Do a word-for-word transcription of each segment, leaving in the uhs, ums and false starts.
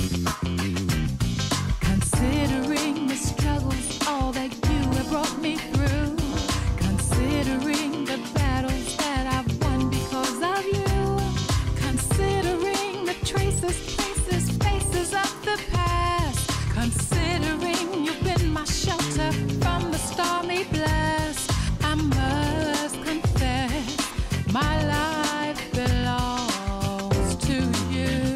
Considering the struggles, all that you have brought me through. Considering the battles that I've won because of you. Considering the traces, places, faces of the past. Considering you've been my shelter from the stormy blast. I must confess, my life belongs to you.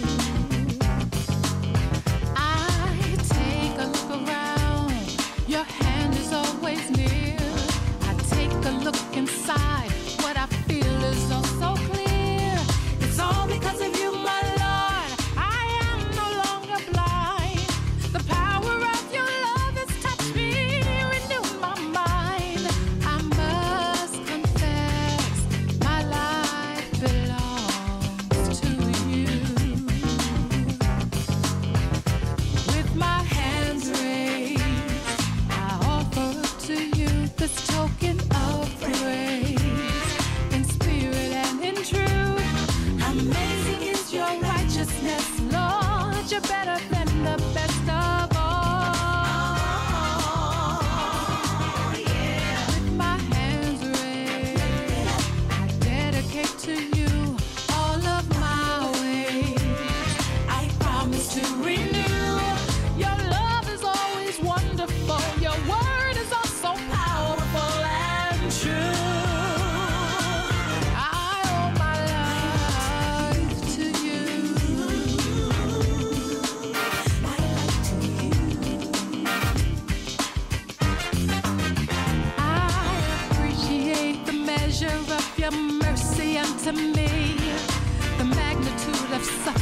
I take a look around, your hand is always near. I take a look inside, what I feel is all so clear. It's all because of you, my Lord, I am no longer blind. The power of your love has touched me, renewed my mind. I must confess, my life belongs to you. With my hands raised, I offer up to you this token of praise, in spirit and in truth. Amazing is your righteousness, Lord. You're better than the best of all. With my hands raised, I dedicate to you all of my ways. I promise to renew. Your love is always wonderful. Your word is also powerful and true. I owe my life to you. My life to you. I appreciate the measure of your mercy unto me, the magnitude of such